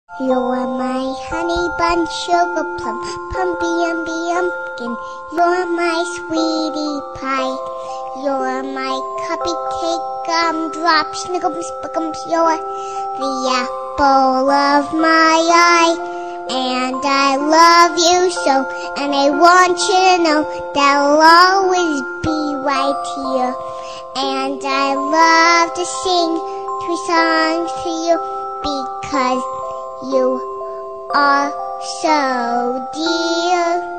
You're my honey bunch, sugar plum, pumpy umby umpkin. You're my sweetie pie. You're my cupcake, gumdrop, snickums, spickums. You're the apple of my eye. And I love you so, and I want you to know that I'll always be right here. And I love to sing 3 songs for you because you are so dear.